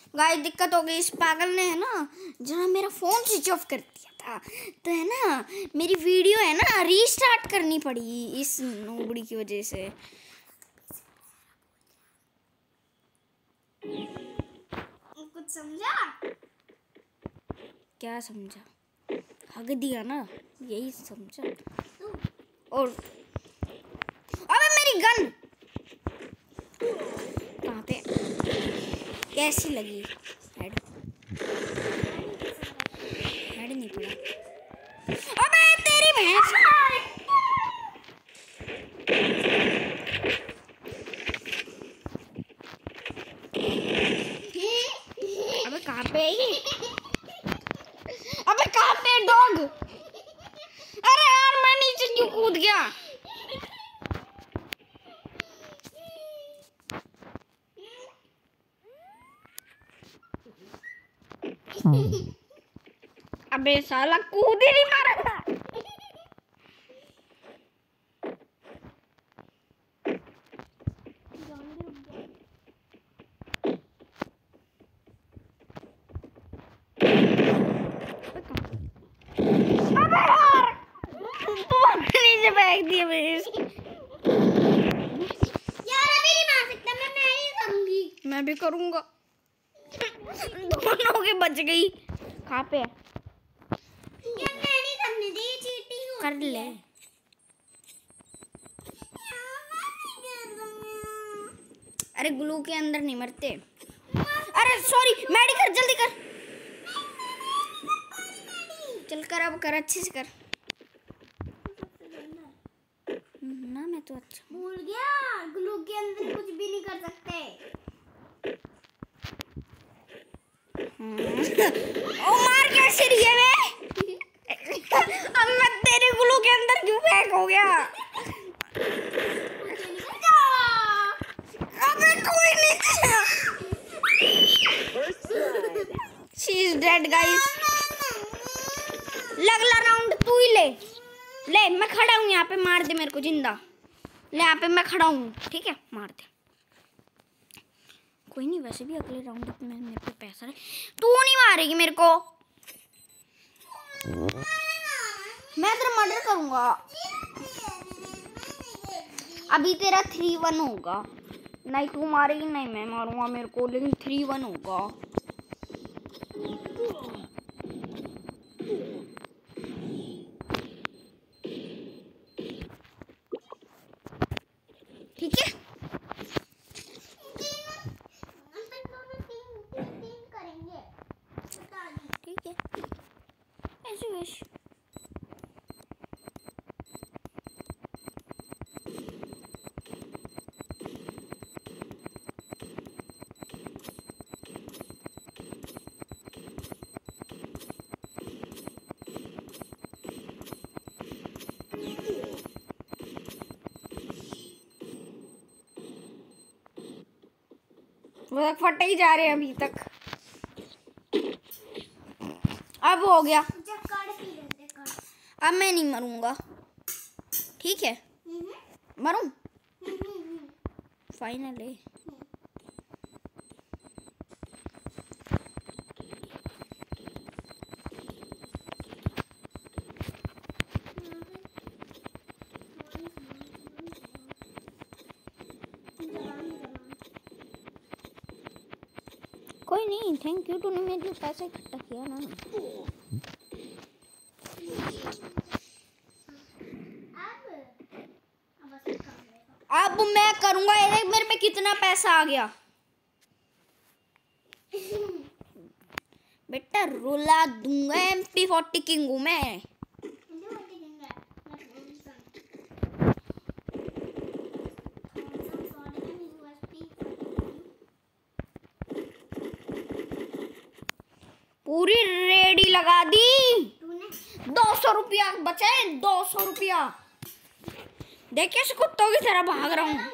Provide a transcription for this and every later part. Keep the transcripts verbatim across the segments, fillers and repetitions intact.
Guys दिक्कत हो गई, इस पागल ने है ना जरा मेरा फोन स्विच ऑफ कर दिया था, तो है ना मेरी वीडियो है ना रीस्टार्ट करनी पड़ी इस नोबड़ी की वजह से। कुछ समझा? क्या समझा? हग दिया ना, यही समझा। और अबे मेरी गन कहाँ पे? कैसी लगी? हेड हेड नहीं पड़ा। अबे तेरी भैंस! अबे कहाँ पे है ये? अबे कहाँ पे डॉग? अरे यार मैं नीचे क्यों कूद गया? अबे साला कूद ही नहीं मारा था। अबे यार तू नीचे फेंक दिया मेरे। यार अभी नहीं मार सकता, मैं मैं ही करूंगी। मैं भी करूंगा। दोनों के बच गई। कहाँ पे है? यार मैं नहीं करने दी, चीटिंग हो कर ले। अरे ग्लू के अंदर नहीं मरते। अरे सॉरी, मैडी कर, जल्दी कर। चल कर, अब कर, अच्छे से कर ना। मैं तो अच्छा भूल गया, ग्लू के अंदर कुछ भी नहीं कर सकते। ओ मार कैसे रही है वे? अब मैं तेरे ग्लू के अंदर क्यों फेंक हो गया? अबे कोई नहीं। She is dead guys। लगला राउंड तू ही ले ले, मैं खड़ा हूँ यहाँ पे, मार दे मेरे को जिंदा। ले यहाँ पे मैं खड़ा हूँ, ठीक है, मार दे। कोई नहीं, वैसे भी अगले राउंड में मेरे पे पैसा है। तू नहीं मारेगी मेरे को, मैं तेरा मर्डर करूंगा। अभी तेरा थ्री वन होगा। नहीं तू मारेगी, नहीं मैं मारूंगा मेरे को, लेकिन थ्री वन होगा। ठीक है, ठीक है, ऐसे वैसे। वो तक फटे ही जा रहे हैं अभी तक। अब हो गया, अब मैं नहीं मरूंगा, ठीक है? मरूं फाइनल है। कोई नहीं, थैंक यू, तूने मेरे लिए पैसे इकट्ठा किया ना। अब मैं करूंगा, ये मेरे पे कितना पैसा आ गया। बेटा रुला दूंगा, एम पी फोर्टी किंग हूँ मैं। पूरी रेडी लगा दी। दो सौ रुपया बचे, दो सौ रुपया। देखिए इस कुत्तों की तरह भाग रहा हूँ।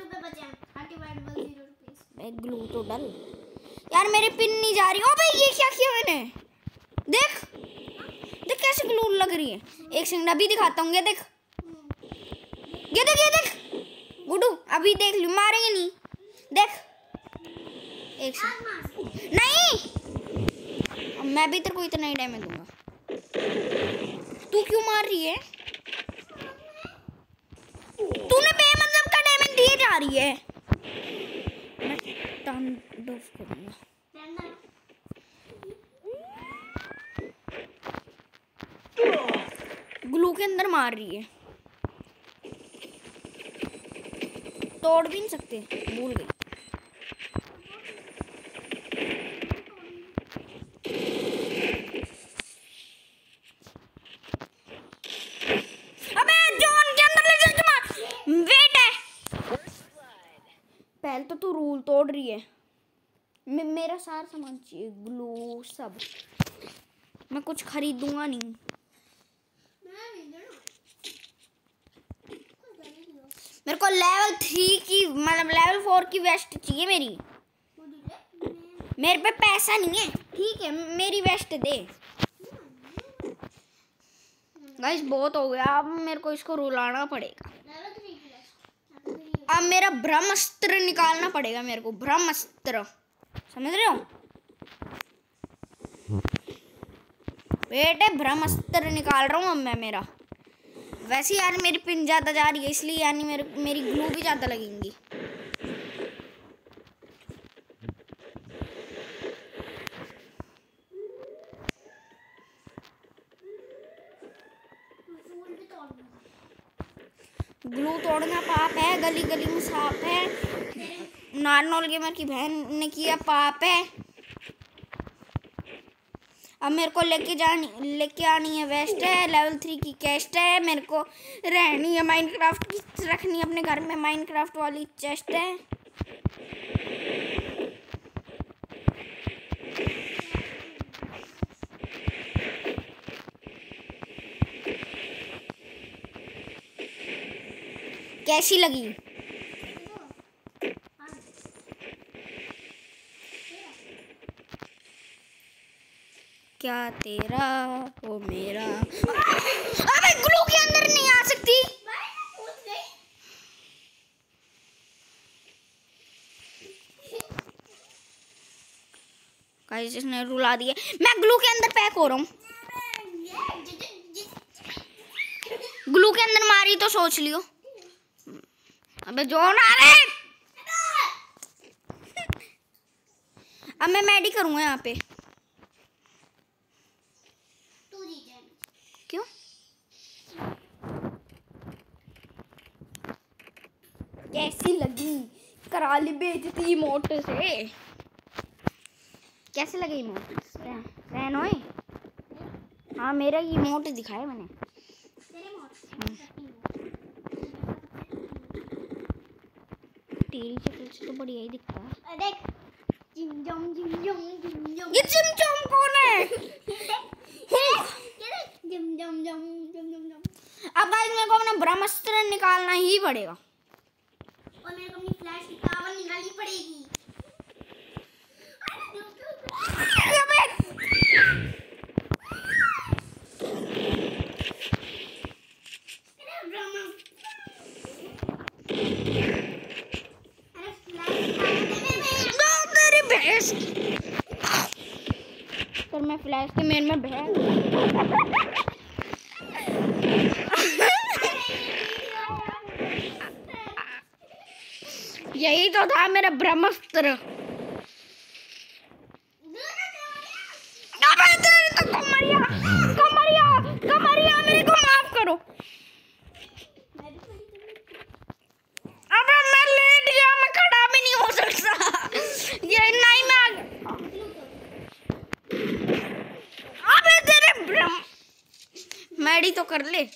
ग्लू तो डल यार, मेरी पिन नहीं जा रही। ओ भाई ये क्या किया मैंने? देख देख कैसे ग्लू लग रही है। एक सेकंड अभी दिखाता हूँ। ये देख, ये देख, ये देख गुड्डू, अभी देख लू, मारेंगे नहीं। देख एक सेकंड, नहीं, मैं भी तेरे को इतना ही डैमेज दूंगा। तू क्यों मार रही है? तूने बेमतलब का डैमेज दिए जा रही है। मैं तांडव करूंगा। ग्लू के अंदर मार रही है, तोड़ भी नहीं सकते, भूल गई। अबे जॉन के अंदर ले जाके मार। वेट है, पहले तो तू रूल तोड़ रही है। मे मेरा सारा सामान चाहिए, ग्लू सब। मैं कुछ खरीदूंगा नहीं। मेरे को लेवल थ्री की मतलब लेवल फोर की वेस्ट चाहिए मेरी। मेरे पे पैसा नहीं है, ठीक है, मेरी वेस्ट दे। गाइस बहुत हो गया, अब मेरे को इसको रुलाना पड़ेगा। अब मेरा ब्रह्मास्त्र निकालना पड़ेगा मेरे को, ब्रह्मास्त्र, समझ रहे हो बेटे? ब्रह्मास्त्र निकाल रहा हूँ अब मैं मेरा। वैसे यार मेरी पिन ज़्यादा जा रही है, इसलिए यानी मेरे मेरी ग्लू भी ज़्यादा लगेंगी। ग्लू तोड़ना पाप है, गली गली में सांप है। नारनौल गेमर की बहन ने किया पाप है। अब मेरे को लेके जानी लेके आनी है वेस्ट है, लेवल थ्री की कैस्ट है। मेरे को रहनी है माइनक्राफ्ट की, रखनी है अपने घर में माइनक्राफ्ट वाली चेस्ट है। कैसी लगी? क्या तेरा वो मेरा। अबे ग्लू के अंदर नहीं आ सकती। गाइस इसने रुला दिया, मैं ग्लू के अंदर पैक हो रहा हूँ। ग्लू के अंदर मारी तो सोच लियो। अबे जोन आ रहे। अब मैं मैडी करूंगा यहाँ पे। क्यों? कैसी लगी कराली बेइज्जती इमोट से? कैसे लगे इमोट? रहनोए, हाँ मेरा इमोट दिखाया मैंने। तेरी शक्ल से तो बढ़िया ही दिखता है। देख जिम जम जिम जम जिम जम। ये जिम जम कौन है? जिम जम जम जम जम जम। अब गाइस मेरे को अपना ब्रह्मास्त्र निकालना ही पड़ेगा और मेरे को अपनी फ्लैश की पावर निकालनी पड़ेगी। पर मैं फ्लैश के मेन में बह यही तो था मेरा ब्रह्मास्त्र। तो कमरिया कमरिया कमरिया मेरे को माफ करो। अब मैं लेट गया, मैं खड़ा भी नहीं हो सकता। ये नहीं मैं अबे तेरे ब्रह्म मैडी तो कर ले।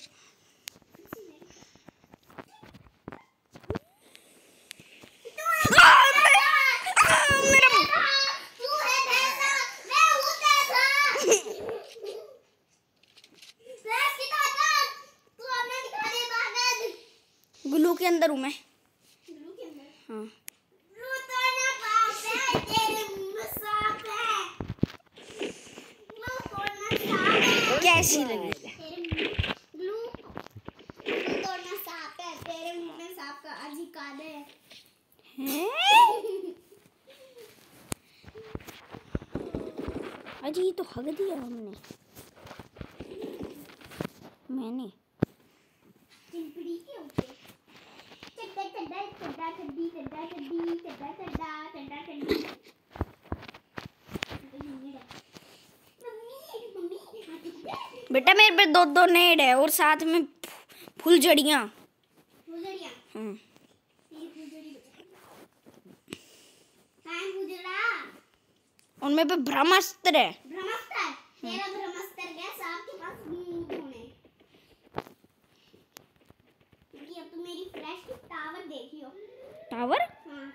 ग्लू के अंदर हूँ मैं। ग्लू के अंदर? हाँ। ग्लू तो ना पाप है, तेरे मुंह में सांप है। ग्लू तोड़ना सांप है। कैसी लगी? ग्लू ग्लू तोड़ना सांप है, तेरे मुंह में सांप का अधिकार है। हैं? अजी ये तो हग दिया हमने, मैंने। चिंपड़ी के ऊपर चड्डा चड्डा चड्डा चड्डी चड्डा चड्डी चड्डा चड्डा चड्डा चड्डी। बेटा मेरे पे दो दो नेड है और साथ में फुलझड़ियाँ। फुलझड़ियाँ? हम्म। तेरी फुलझड़ी बचा। कहाँ है फुलझड़ा? उनमें पे ब्रह्मास्त्र है। ब्रह्मास्त्र? तेरा ब्रह्मास्त्र क्या सांप के पास होने? क्योंकि अब तो मेरी फ्लैश की टावर देखियो। टावर? हाँ।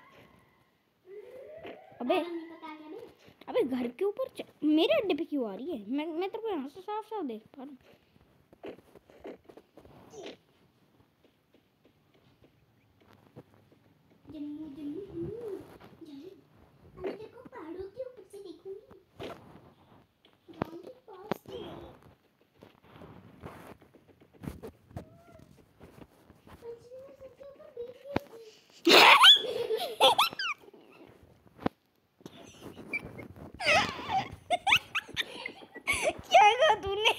अबे टावर नहीं पता क्या बे? अबे घर के ऊपर च... मेरे अड्डे पे क्यों आ रही है? मैं मैं तेरे को यहाँ से साफ साफ देख पा रहा हूँ। जम्मू जम्मू जम्मू जम्मू। अब मैं तेरे को पहाड़ों के ऊपर से देखूंगी। गाँव के पास से। पंचमी में सबके ऊपर बैठ गई थी। क्या कहा तूने?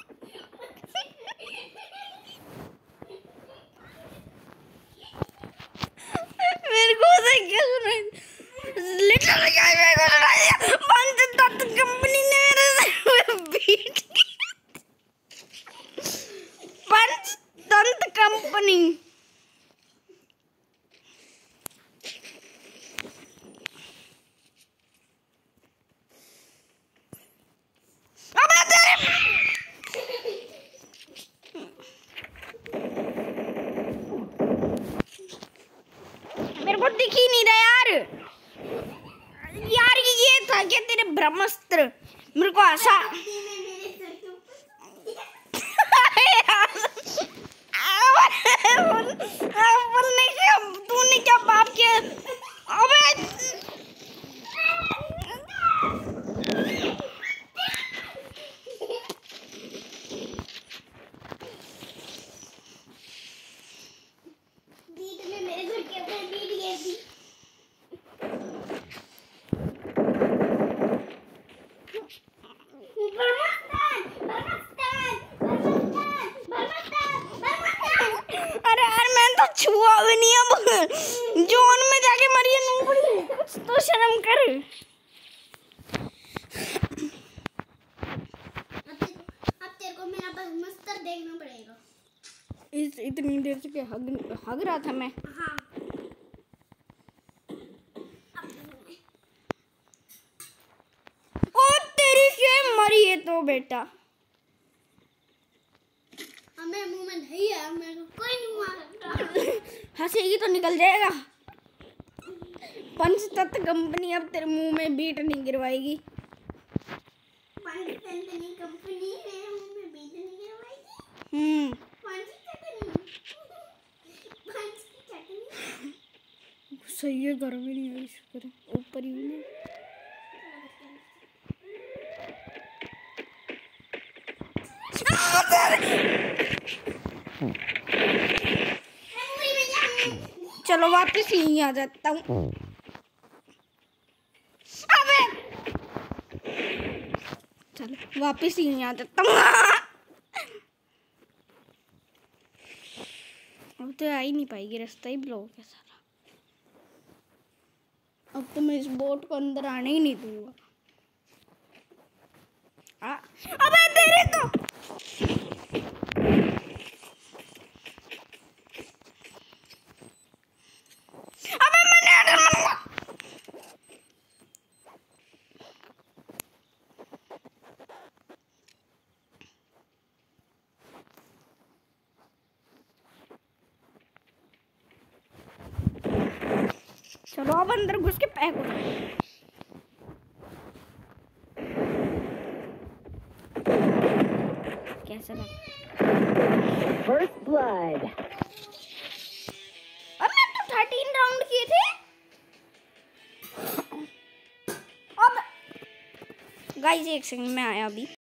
मेरे को तो क्या सुना? लिटरली क्या मेरे को सुना दिया? पंचतत्व कंपनी ने मेरे से बीट की। पंचतंत्र कंपनी। अबे तेरे मेरे को दिख ही नहीं रहा यार। यार ये था क्या तेरे ब्रह्मास्त्र? मेरे को आशा मेरे सर के ऊपर। बोलने क्या तूने क्या बाप किया? अबे बीट में मेरे घर के ऊपर बीट गई थी। बर्मास्तान बर्मास्तान बर्मास्तान बर्मास्तान बर्मास्तान। अरे यार मैंने तो छुआ भी नहीं। अब जोन में जाके मरी है नूबड़ी। कुछ तो शर्म कर। अब तेरे को अब तेरे को मेरा ब्रह्मास्त्र देखना पड़ेगा। इस इतनी देर से क्या हग हग रहा था मैं। हाँ। ओ तेरी के मरी है तो बेटा। अब मेरे मुंह में नहीं है, मेरे को कोई नहीं मार सकता। हंसेगी तो निकल जाएगा। पंचतत्व कंपनी अब तेरे मुंह में बीट नहीं गिरवाएगी। पंचतंत्र कंपनी मेरे मुंह में बीट नहीं गिरवाएगी। हम्म पंच चटनी पंच की चटनी। सही है, घर में नहीं आई, शुक्र है ऊपर ही हूँ। चलो वापस यहीं आ जाता हूँ। अबे चलो वापस यहीं आ जाता हूँ। अब तो आ ही नहीं पाएगी, रास्ता ही ब्लॉक है सारा। अब तो मैं इस बोट को अंदर आने ही नहीं दूंगा। आ, अबे तेरे तो अबे मैंने आर्डर मांगा। चलो अब अंदर घुस के पैक हो जाए। कैसा लगा? First blood. अब मैं तो थर्टीन राउंड किए थे। अब गाइस एक सेकंड में आया अभी।